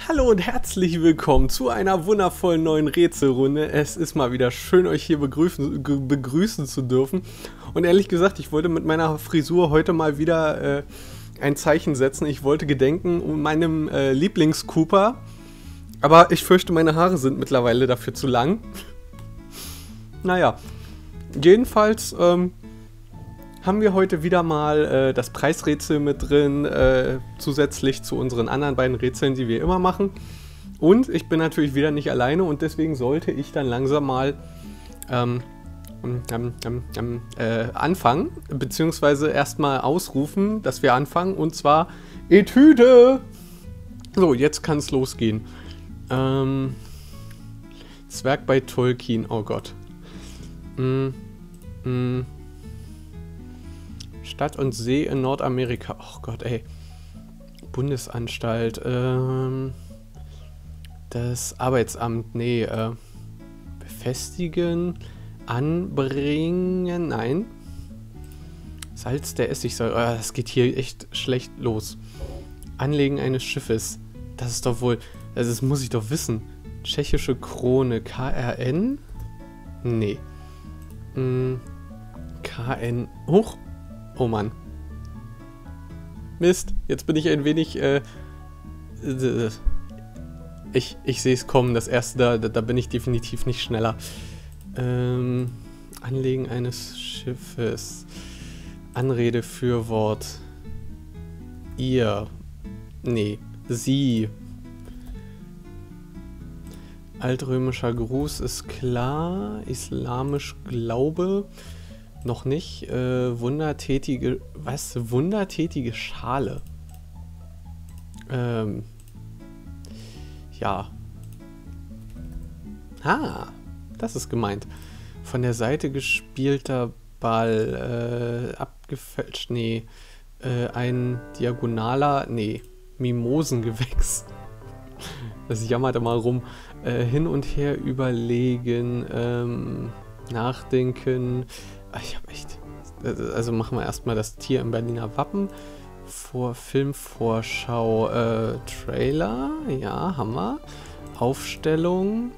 Hallo und herzlich willkommen zu einer wundervollen neuen Rätselrunde. Es ist mal wieder schön, euch hier begrüßen zu dürfen. Und ehrlich gesagt, ich wollte mit meiner Frisur heute mal wieder ein Zeichen setzen. Ich wollte gedenken um meinem Lieblings-Cooper. Aber ich fürchte, meine Haare sind mittlerweile dafür zu lang. Naja, jedenfalls haben wir heute wieder mal das Preisrätsel mit drin, zusätzlich zu unseren anderen beiden Rätseln, die wir immer machen. Und ich bin natürlich wieder nicht alleine und deswegen sollte ich dann langsam mal anfangen, beziehungsweise erstmal ausrufen, dass wir anfangen, und zwar Etüde! So, jetzt kann es losgehen. Zwerg bei Tolkien, oh Gott. Stadt und See in Nordamerika. Oh Gott, ey. Bundesanstalt. Das Arbeitsamt. Nee, befestigen. Anbringen. Nein. Salz der Essigsäure. Das geht hier echt schlecht los. Anlegen eines Schiffes. Das ist doch wohl... Das muss ich doch wissen. Tschechische Krone. KRN? Nee. KN. Hoch. Oh Mann. Mist, jetzt bin ich ein wenig, ich sehe es kommen, das erste, da bin ich definitiv nicht schneller. Anlegen eines Schiffes. Anrede, Fürwort. Ihr. Nee, sie. Altrömischer Gruß ist klar. Islamisch Glaube. Noch nicht. Wundertätige... Was? Wundertätige Schale. Ja. Das ist gemeint. Von der Seite gespielter Ball. Abgefälscht. Nee. Ein diagonaler... Nee. Mimosengewächs. Das jammert immer rum. Hin und her überlegen. Nachdenken... Ich habe echt... Also machen wir erstmal das Tier im Berliner Wappen. Filmvorschau, Trailer. Ja, haben wir. Aufstellung.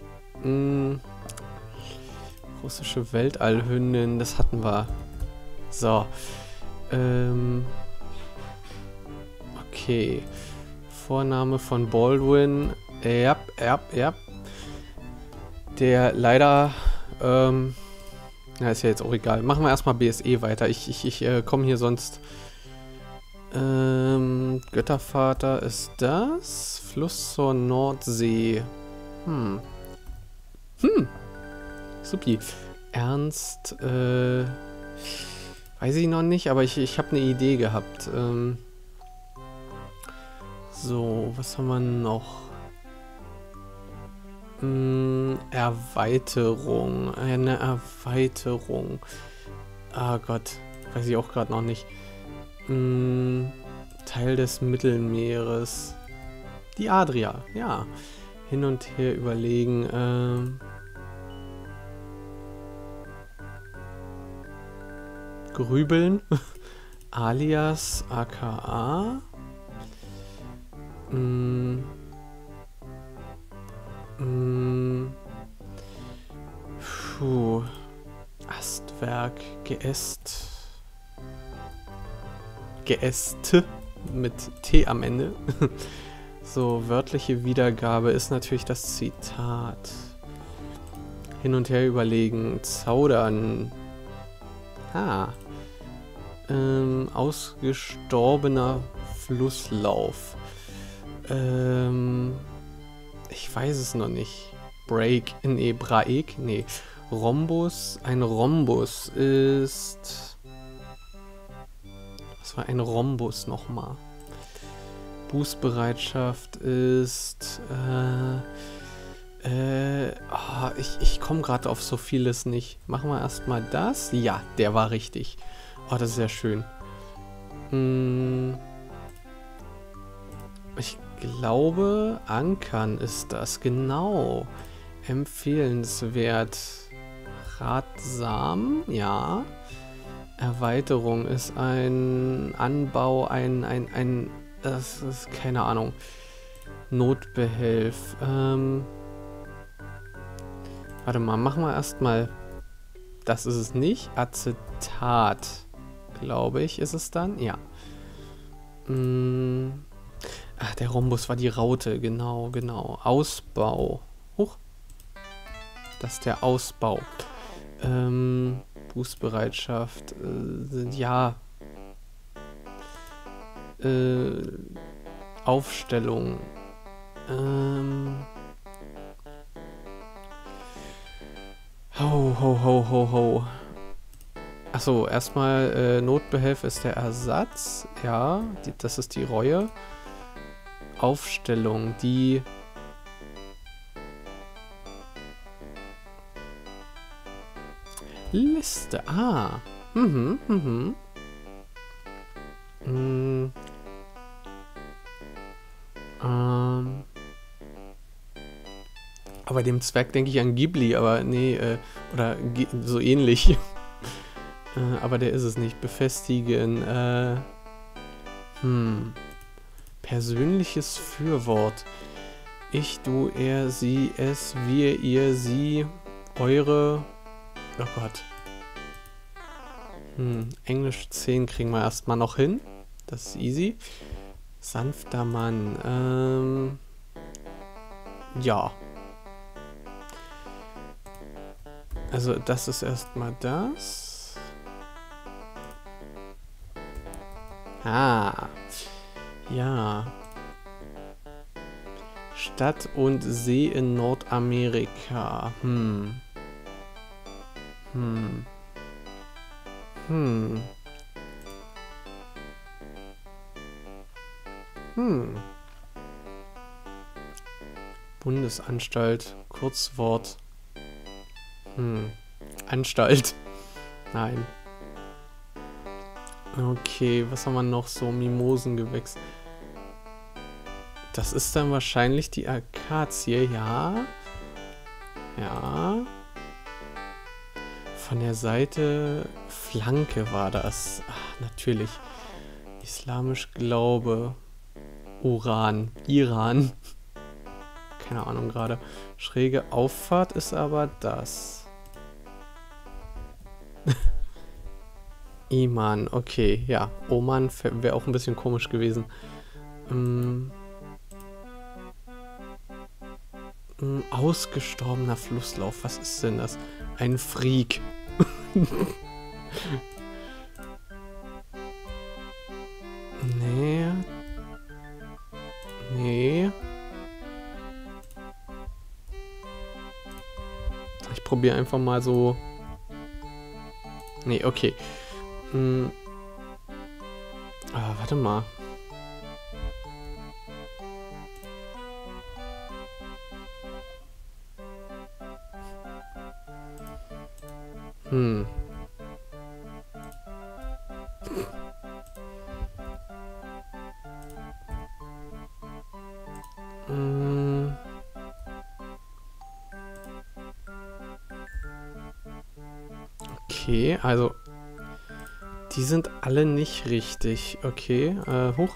Russische Weltallhymnen, das hatten wir. So. Okay. Vorname von Baldwin. Ja. Der leider... Ja, ist ja jetzt auch egal. Machen wir erstmal BSE weiter. Ich komme hier sonst... Göttervater ist das. Fluss zur Nordsee. Supi. Ernst, weiß ich noch nicht, aber ich habe eine Idee gehabt. So, was haben wir noch? Erweiterung. Eine Erweiterung. Ah Gott. Weiß ich auch gerade noch nicht. Teil des Mittelmeeres. Die Adria. Ja. Hin und her überlegen. Grübeln. Alias. AKA. Astwerk, Geäst mit T am Ende. So, wörtliche Wiedergabe ist natürlich das Zitat. Hin und her überlegen, zaudern. Ausgestorbener Flusslauf. Ich weiß es noch nicht. Break. Nee, Braek? Nee. Rhombus. Ein Rhombus ist... Was war ein Rhombus nochmal? Bußbereitschaft ist... ich komme gerade auf so vieles nicht. Machen wir erstmal das. Ja, der war richtig. Oh, das ist sehr schön. Ich glaube, Ankern ist das. Genau. Empfehlenswert. Ratsam. Ja. Erweiterung ist ein Anbau, das ist keine Ahnung. Notbehelf. Warte mal, machen wir erstmal. Das ist es nicht. Acetat, glaube ich, ist es dann. Ja. Ach, der Rhombus war die Raute. Genau, genau. Ausbau. Huch. Das ist der Ausbau. Bußbereitschaft. Ja. Aufstellung. Ho, ho, ho, ho, ho. Achso, erstmal Notbehelf ist der Ersatz. Ja, das ist die Reue. Aufstellung, die... Liste. Ah. Aber dem Zwerg denke ich an Ghibli, aber nee, oder so ähnlich. Aber der ist es nicht. Befestigen. Persönliches Fürwort. Ich, du, er, sie, es, wir, ihr, sie, eure... Oh Gott. Englisch 10 kriegen wir erstmal noch hin. Das ist easy. Sanfter Mann. Ja. Also das ist erstmal das. Ah. Ja. Stadt und See in Nordamerika. Bundesanstalt, Kurzwort. Anstalt. Nein. Okay, was haben wir noch so? Mimosengewächs. Das ist dann wahrscheinlich die Akazie, ja. Ja. Von der Seite Flanke war das. Ach, natürlich. Islamisch Glaube. Uran. Iran. Keine Ahnung gerade. Schräge Auffahrt ist aber das. Iman, okay, ja. Oman wäre auch ein bisschen komisch gewesen. Ausgestorbener Flusslauf, was ist denn das? Ein Freak. Nee. Nee. Ich probiere einfach mal so... Nee, okay. Ah, warte mal. Okay, also die sind alle nicht richtig. Okay, hoch.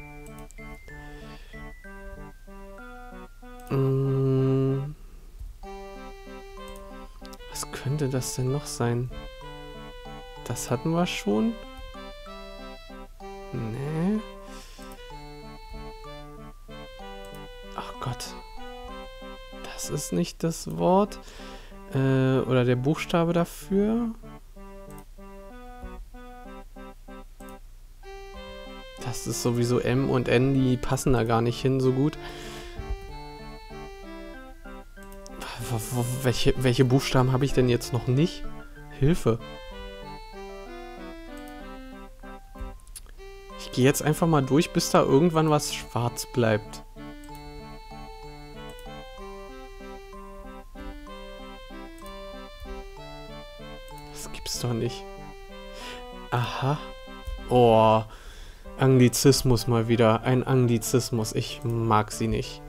Was könnte das denn noch sein? Das hatten wir schon. Nee. Ach Gott. Das ist nicht das Wort. Oder der Buchstabe dafür. Das ist sowieso M und N, die passen da gar nicht hin so gut. Welche Buchstaben habe ich denn jetzt noch nicht? Hilfe. Ich gehe jetzt einfach mal durch, bis da irgendwann was schwarz bleibt. Das gibt's doch nicht. Aha. Oh. Anglizismus mal wieder. Ein Anglizismus. Ich mag sie nicht.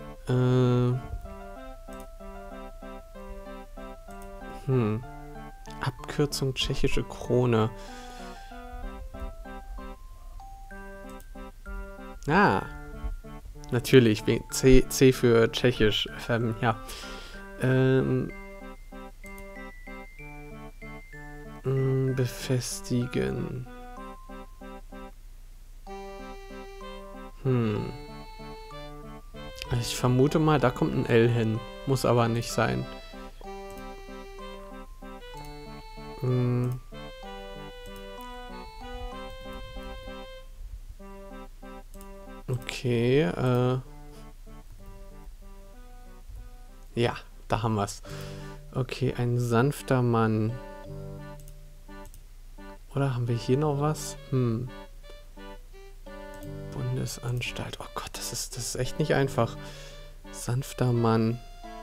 Abkürzung tschechische Krone. Ah. Natürlich, C für Tschechisch. Ja. Befestigen. Ich vermute mal, da kommt ein L hin. Muss aber nicht sein. Okay, ja, da haben wir's. Okay, ein sanfter Mann. Oder haben wir hier noch was? Bundesanstalt. Oh Gott, das ist echt nicht einfach. Sanfter Mann.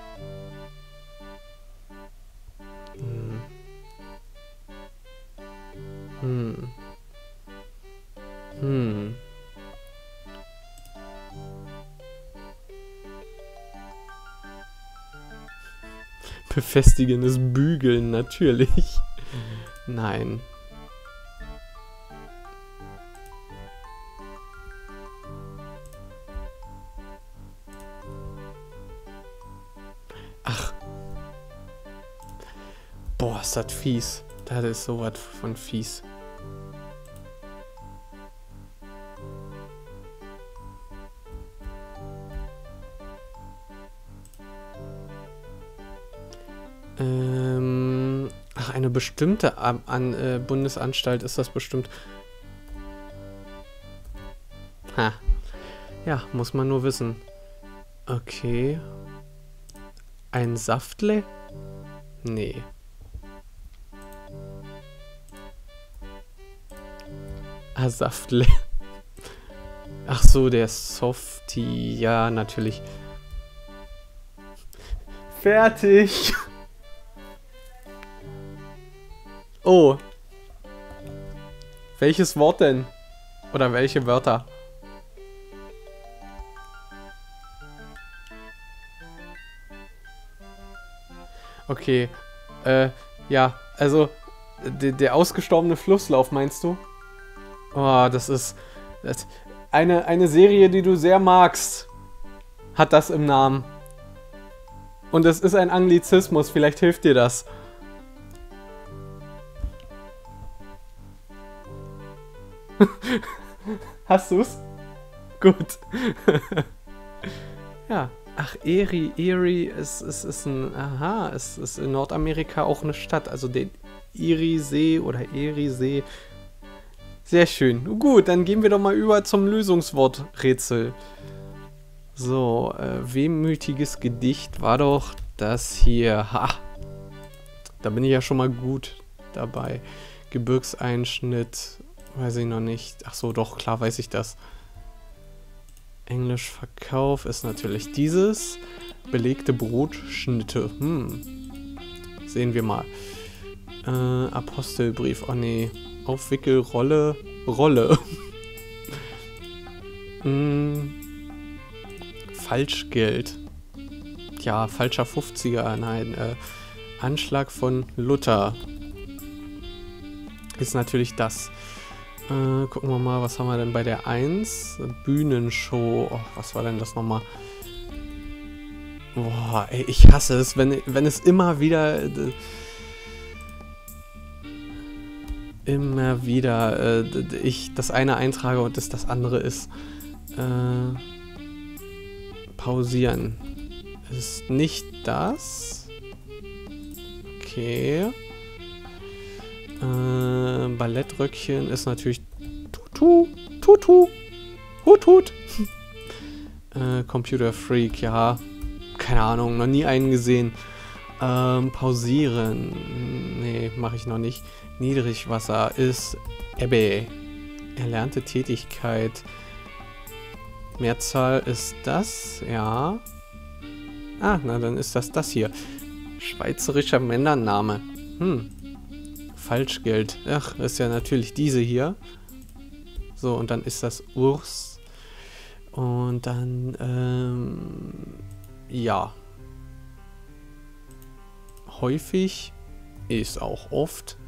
Befestigendes Bügeln, natürlich. Nein. Ach. Boah, ist das fies. Das ist sowas von fies. Ach, eine bestimmte Bundesanstalt ist das bestimmt. Ha. Ja, muss man nur wissen. Okay. Ein Saftle? Nee. Ah, Saftle. Ach so, der Softie. Ja, natürlich. Fertig. Oh. Welches Wort denn? Oder welche Wörter? Okay. Ja, also der ausgestorbene Flusslauf, meinst du? Oh, das ist eine Serie, die du sehr magst, hat das im Namen. Und es ist ein Anglizismus, vielleicht hilft dir das. Hast du's? Gut. Ja. Ach, Erie ist ein... Aha, es ist in Nordamerika auch eine Stadt. Also der Eriesee oder Eriesee. Sehr schön. Gut, dann gehen wir doch mal über zum Lösungsworträtsel. So, wehmütiges Gedicht war doch das hier. Ha! Da bin ich ja schon mal gut dabei. Gebirgseinschnitt... Weiß ich noch nicht. Ach so, doch, klar weiß ich das. Englisch Verkauf ist natürlich dieses. Belegte Brotschnitte. Sehen wir mal. Apostelbrief. Oh nee. Aufwickelrolle. Rolle. Falschgeld. Ja, falscher 50er. Nein. Anschlag von Luther. Ist natürlich das. Gucken wir mal, was haben wir denn bei der 1? Bühnenshow. Oh, was war denn das nochmal? Boah, ey, ich hasse es, wenn es immer wieder ich das eine eintrage und es das andere ist. Pausieren. Ist nicht das. Okay. Ballettröckchen ist natürlich Tutu. Hut. Computer Freak, ja. Keine Ahnung, noch nie einen gesehen. Pausieren. Nee, mache ich noch nicht. Niedrigwasser ist Ebbe. Erlernte Tätigkeit. Mehrzahl ist das, ja. Ah, na dann ist das hier. Schweizerischer Männername. Falschgeld. Ach, ist ja natürlich diese hier. So, und dann ist das Urs. Und dann, ja. Häufig ist auch oft.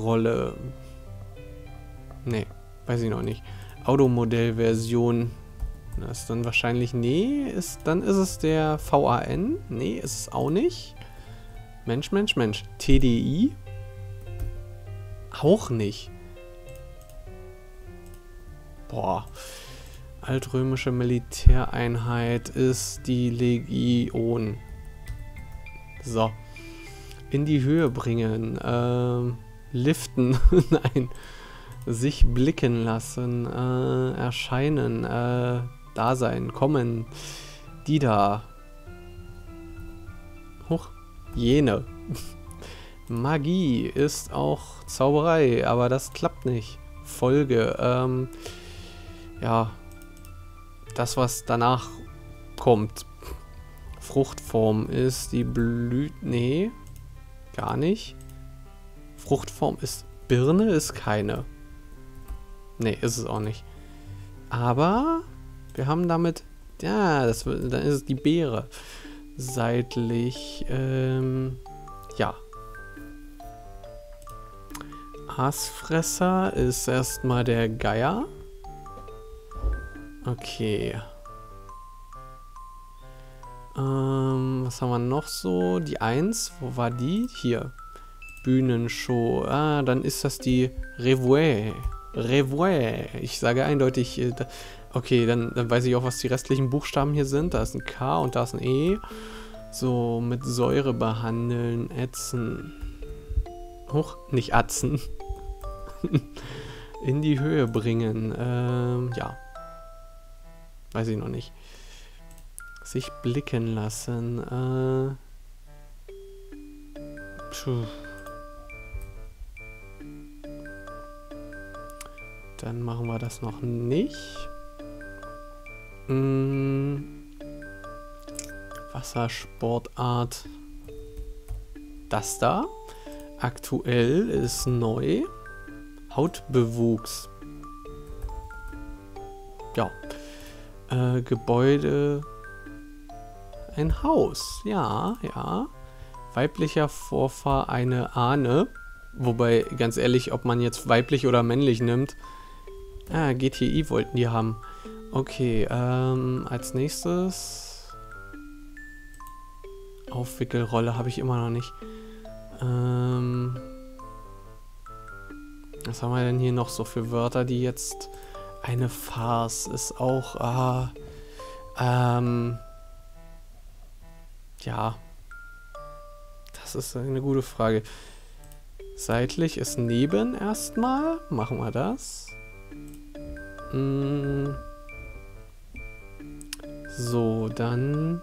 Aufwickelrolle. Nee, weiß ich noch nicht. Automodellversion. Das ist dann wahrscheinlich, nee, dann ist es der VAN. Nee, ist es auch nicht. Mensch, Mensch, Mensch. TDI? Auch nicht. Boah. Altrömische Militäreinheit ist die Legion. So. In die Höhe bringen. Liften. Nein. Sich blicken lassen. Erscheinen. Da sein. Kommen. Die da. Huch. Jene. Magie ist auch Zauberei, aber das klappt nicht. Folge. Ja. Das, was danach kommt. Fruchtform ist die nee. Gar nicht. Fruchtform ist Birne, ist keine. Nee, ist es auch nicht. Aber wir haben damit... Ja, dann ist es die Beere. Seitlich, ja. Aasfresser ist erstmal der Geier. Okay. Was haben wir noch so? Die 1, wo war die? Hier. Bühnenshow. Ah, dann ist das die Revoie. Revoie. Ich sage eindeutig, okay, dann weiß ich auch, was die restlichen Buchstaben hier sind. Da ist ein K und da ist ein E. So, mit Säure behandeln, ätzen. Hoch, nicht atzen. In die Höhe bringen. Ja. Weiß ich noch nicht. Sich blicken lassen. Dann machen wir das noch nicht. Wassersportart. Das da. Aktuell ist neu. Hautbewuchs. Ja. Gebäude. Ein Haus. Ja, ja. Weiblicher Vorfahr eine Ahne. Wobei, ganz ehrlich, ob man jetzt weiblich oder männlich nimmt. Ah, GTI wollten die haben. Okay, als nächstes. Aufwickelrolle habe ich immer noch nicht. Was haben wir denn hier noch so für Wörter, die jetzt... Eine Farce ist auch... ja. Das ist eine gute Frage. Seitlich ist neben erstmal. Machen wir das. So, dann...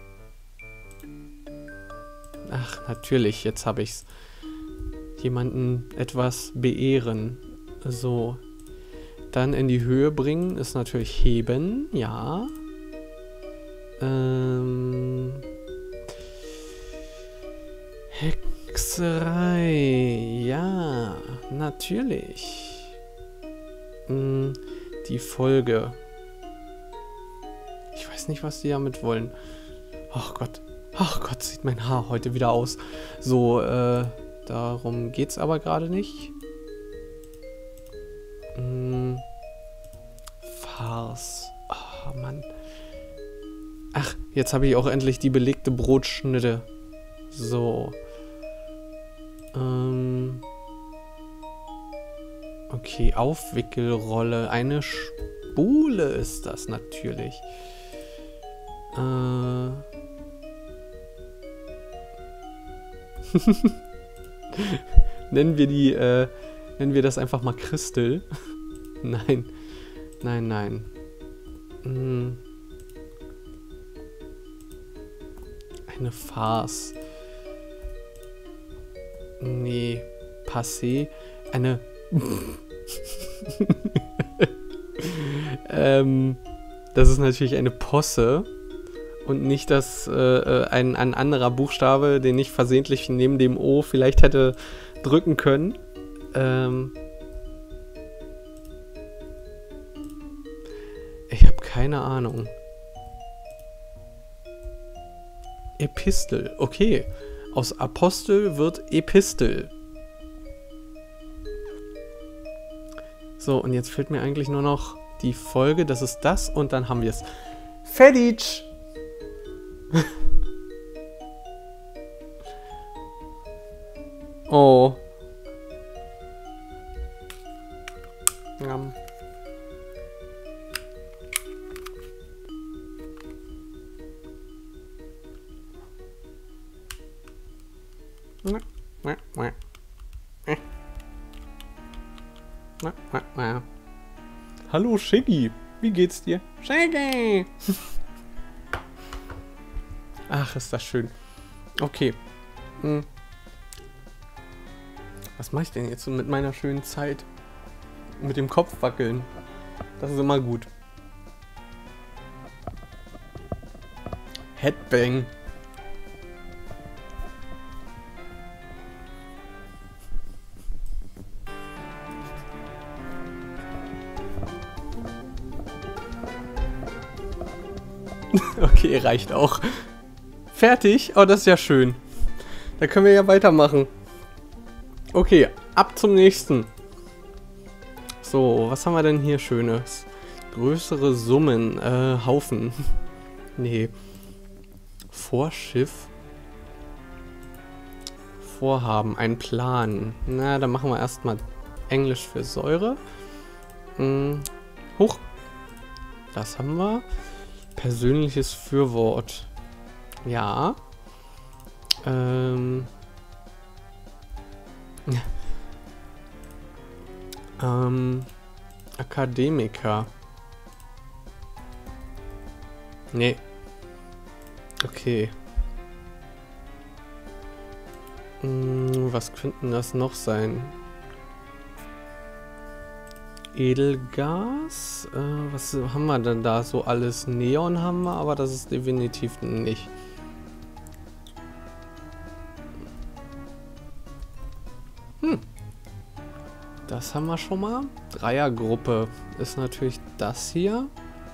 Ach, natürlich, jetzt habe ich's. Jemanden etwas beehren. So. Dann in die Höhe bringen ist natürlich heben, ja. Hexerei, ja, natürlich. Die Folge. Ich weiß nicht, was die damit wollen. Ach Gott, sieht mein Haar heute wieder aus. So, darum geht's aber gerade nicht. Farce. Oh, Mann. Ach, jetzt habe ich auch endlich die belegte Brotschnitte. So. Okay, Aufwickelrolle. Eine Spule ist das natürlich. Nennen wir das einfach mal Christel. Nein. Nein, nein. Eine Farce. Nee. Passé. Eine... das ist natürlich eine Posse. Und nicht das ein anderer Buchstabe, den ich versehentlich neben dem O vielleicht hätte drücken können. Ich habe keine Ahnung. Epistel, okay. Aus Apostel wird Epistel. So, und jetzt fehlt mir eigentlich nur noch die Folge. Das ist das und dann haben wir es. Fertig! Oh. Hallo Shaggy, wie geht's dir? Shaggy! Ach, ist das schön. Okay. Was mache ich denn jetzt so mit meiner schönen Zeit? Mit dem Kopf wackeln. Das ist immer gut. Headbang. Okay, reicht auch. Fertig? Oh, das ist ja schön. Da können wir ja weitermachen. Okay, ab zum nächsten. So, was haben wir denn hier Schönes? Größere Summen. Haufen. Nee. Vorschiff. Vorhaben. Ein Plan. Na, dann machen wir erstmal Englisch für Säure. Hoch. Das haben wir. Persönliches Fürwort. Ja. Akademiker. Nee. Okay. Was könnten das noch sein? Edelgas? Was haben wir denn da so alles? Neon haben wir, aber das ist definitiv nicht. Das haben wir schon mal. Dreiergruppe ist natürlich das hier.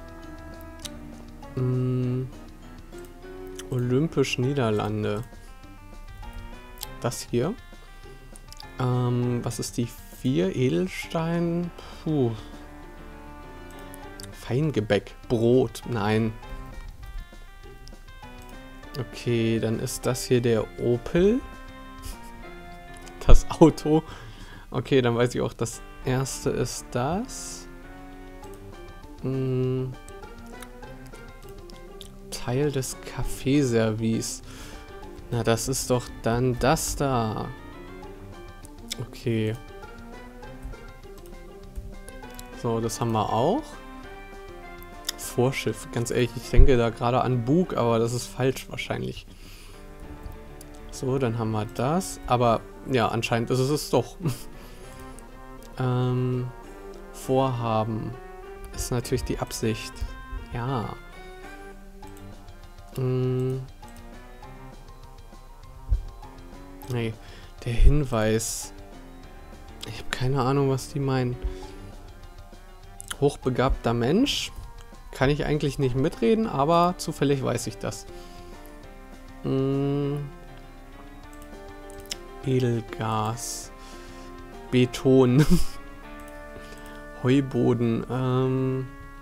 Olympisch Niederlande. Das hier. Was ist die 4? Edelstein? Puh. Feingebäck. Brot. Nein. Okay, dann ist das hier der Opel. Das Auto. Okay, dann weiß ich auch, das erste ist das. Teil des Kaffeeservice. Na, das ist doch dann das da. Okay. So, das haben wir auch. Vorschiff. Ganz ehrlich, ich denke da gerade an Bug, aber das ist falsch wahrscheinlich. So, dann haben wir das. Aber ja, anscheinend ist es doch. Vorhaben ist natürlich die Absicht. Ja. Nee, der Hinweis. Ich habe keine Ahnung, was die meinen. Hochbegabter Mensch. Kann ich eigentlich nicht mitreden, aber zufällig weiß ich das. Edelgas. Beton. Heuboden.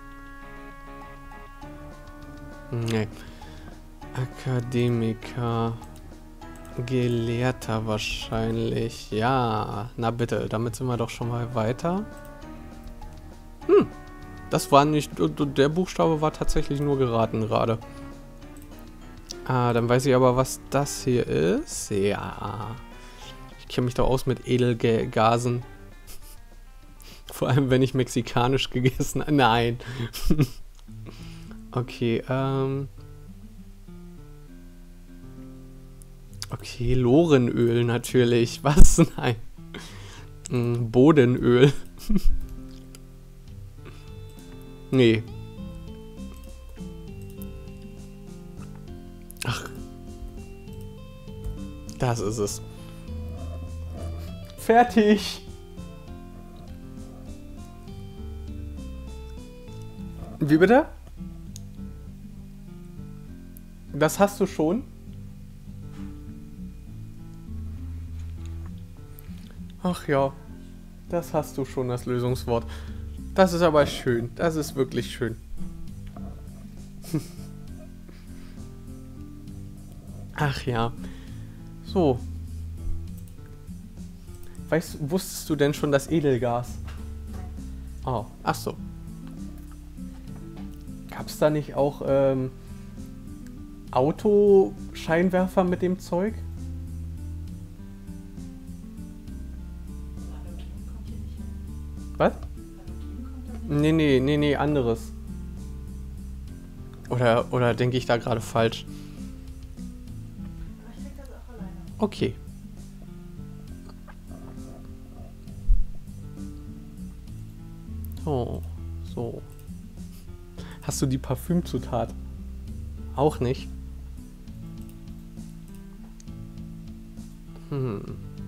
Nee. Akademiker. Gelehrter wahrscheinlich. Ja, na bitte, damit sind wir doch schon mal weiter. Das war nicht... Der Buchstabe war tatsächlich nur geraten gerade. Ah, dann weiß ich aber, was das hier ist. Ja. Ich kenne mich doch aus mit Edelgasen. Vor allem, wenn ich mexikanisch gegessen habe. Nein. Okay, okay, Lorenöl natürlich. Was? Nein. Bodenöl. Nee. Ach. Das ist es. Fertig. Wie bitte? Das hast du schon? Ach ja, das hast du schon, das Lösungswort. Das ist aber schön. Das ist wirklich schön. Ach ja. So. Wusstest du denn schon das Edelgas? Oh, ach so. Gab's da nicht auch Autoscheinwerfer mit dem Zeug? Was? Nee, anderes. Oder denke ich da gerade falsch? Ich krieg das auch alleine. Okay. Oh, so. Hast du die Parfümzutat? Auch nicht? Hm.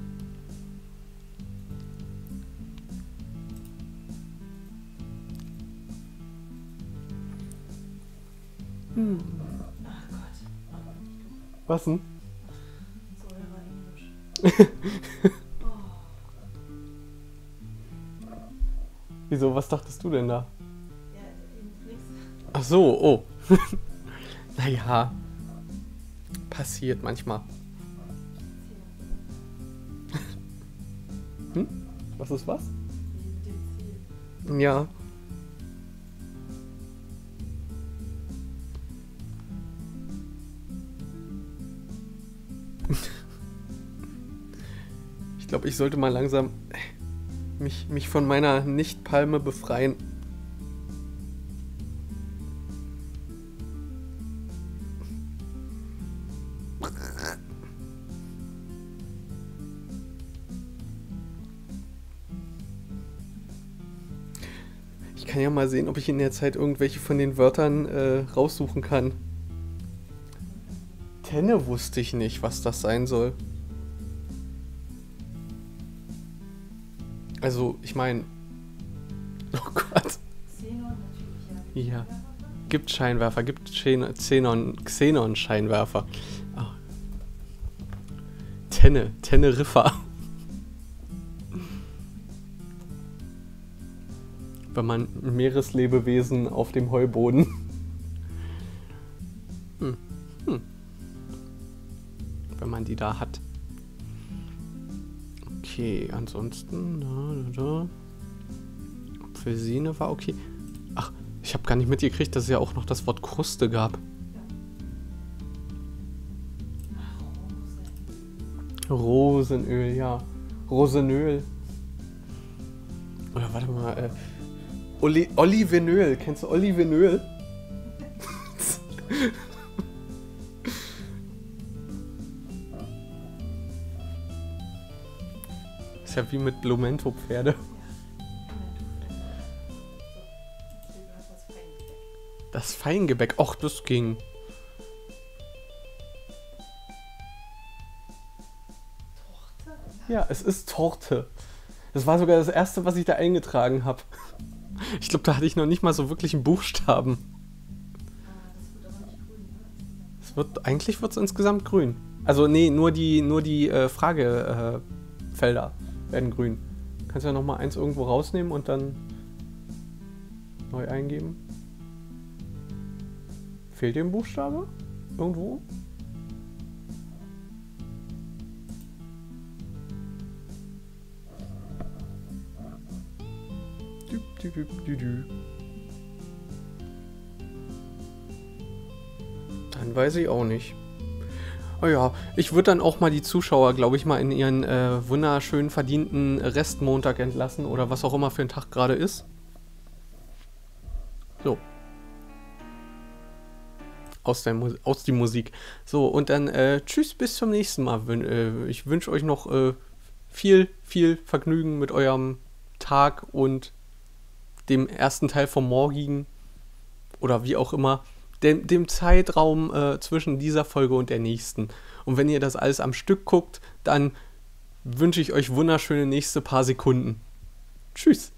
Ach Gott. Was denn? So war Englisch. Oh. Wieso, was dachtest du denn da? Ja, nichts. Ach so, oh. Naja. Passiert manchmal. Hm? Was ist was? Mit dem Ziel. Ja. Ich glaube, ich sollte mal langsam mich von meiner Nicht-Palme befreien. Ich kann ja mal sehen, ob ich in der Zeit irgendwelche von den Wörtern raussuchen kann. Tenne wusste ich nicht, was das sein soll. Also, ich meine... Oh Gott. Xenon natürlich, ja. Ja. Gibt Scheinwerfer, gibt Xenon-Scheinwerfer. Oh. Teneriffa. Wenn man Meereslebewesen auf dem Heuboden. Wenn man die da hat. Okay, ansonsten... Apfelsine war okay. Ach, ich habe gar nicht mitgekriegt, dass es ja auch noch das Wort Kruste gab. Rosenöl, ja. Rosenöl. Oder warte mal, Olivenöl. Kennst du Olivenöl? Ist ja wie mit Blumento-Pferde. Das Feingebäck. Och, das ging. Torte? Ja, es ist Torte. Das war sogar das erste, was ich da eingetragen habe. Ich glaube, da hatte ich noch nicht mal so wirklich einen Buchstaben. Das wird aber nicht grün, ne? Eigentlich wird es insgesamt grün. Also nee, nur die Fragefelder werden grün. Kannst du ja noch mal eins irgendwo rausnehmen und dann neu eingeben. Fehlt dir ein Buchstabe? Irgendwo? Dann weiß ich auch nicht. Oh ja, ich würde dann auch mal die Zuschauer, glaube ich, mal in ihren wunderschön verdienten Restmontag entlassen oder was auch immer für ein Tag gerade ist. So. Aus die Musik. So, und dann tschüss, bis zum nächsten Mal. Ich wünsche euch noch viel Vergnügen mit eurem Tag und dem ersten Teil vom morgigen oder wie auch immer, dem Zeitraum zwischen dieser Folge und der nächsten. Und wenn ihr das alles am Stück guckt, dann wünsche ich euch wunderschöne nächste paar Sekunden. Tschüss.